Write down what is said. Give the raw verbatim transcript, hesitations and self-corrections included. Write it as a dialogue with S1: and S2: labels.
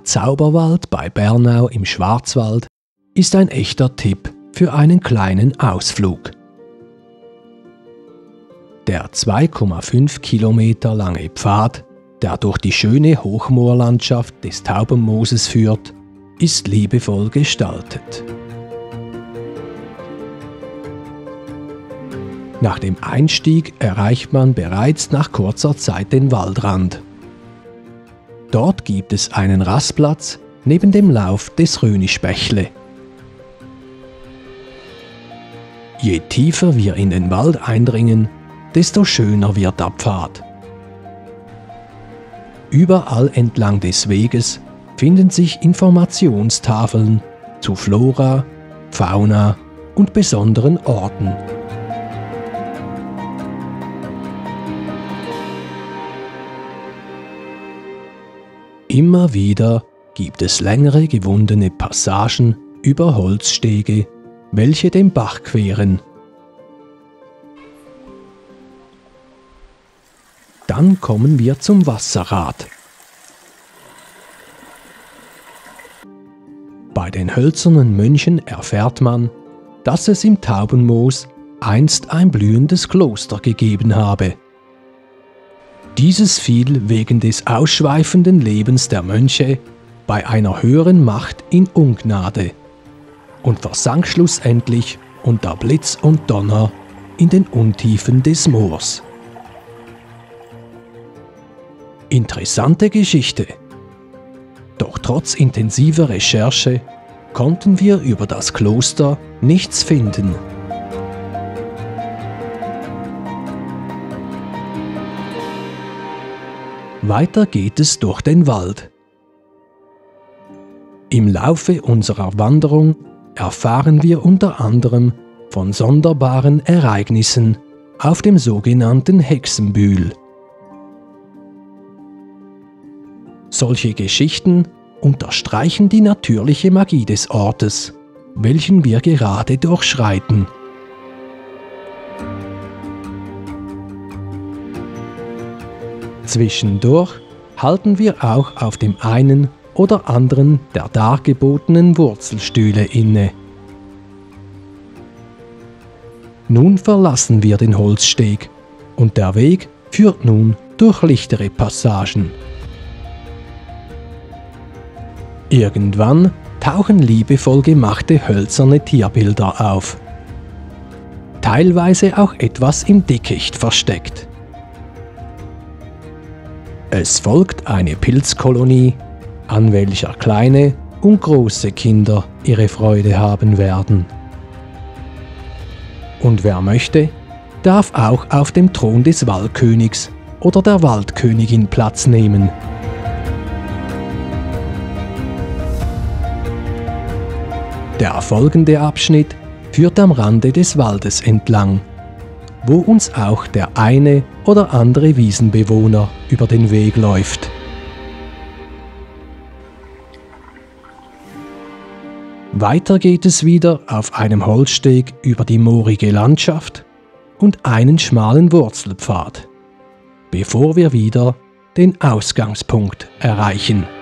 S1: Zauberwald bei Bernau im Schwarzwald ist ein echter Tipp für einen kleinen Ausflug. Der zwei Komma fünf Kilometer lange Pfad, der durch die schöne Hochmoorlandschaft des Taubenmooses führt, ist liebevoll gestaltet. Nach dem Einstieg erreicht man bereits nach kurzer Zeit den Waldrand. Dort gibt es einen Rastplatz neben dem Lauf des Rönischbächle. Je tiefer wir in den Wald eindringen, desto schöner wird der Pfad. Überall entlang des Weges finden sich Informationstafeln zu Flora, Fauna und besonderen Orten. Immer wieder gibt es längere gewundene Passagen über Holzstege, welche den Bach queren. Dann kommen wir zum Wasserrad. Bei den hölzernen Mönchen erfährt man, dass es im Taubenmoos einst ein blühendes Kloster gegeben habe. Dieses fiel wegen des ausschweifenden Lebens der Mönche bei einer höheren Macht in Ungnade und versank schlussendlich unter Blitz und Donner in den Untiefen des Moors. Interessante Geschichte. Doch trotz intensiver Recherche konnten wir über das Kloster nichts finden. Weiter geht es durch den Wald. Im Laufe unserer Wanderung erfahren wir unter anderem von sonderbaren Ereignissen auf dem sogenannten Hexenbühl. Solche Geschichten unterstreichen die natürliche Magie des Ortes, welchen wir gerade durchschreiten. Zwischendurch halten wir auch auf dem einen oder anderen der dargebotenen Wurzelstühle inne. Nun verlassen wir den Holzsteg und der Weg führt nun durch lichtere Passagen. Irgendwann tauchen liebevoll gemachte hölzerne Tierbilder auf, teilweise auch etwas im Dickicht versteckt. Es folgt eine Pilzkolonie, an welcher kleine und große Kinder ihre Freude haben werden. Und wer möchte, darf auch auf dem Thron des Waldkönigs oder der Waldkönigin Platz nehmen. Der folgende Abschnitt führt am Rande des Waldes entlang, wo uns auch der eine oder andere Wiesenbewohner über den Weg läuft. Weiter geht es wieder auf einem Holzsteg über die moorige Landschaft und einen schmalen Wurzelpfad, bevor wir wieder den Ausgangspunkt erreichen.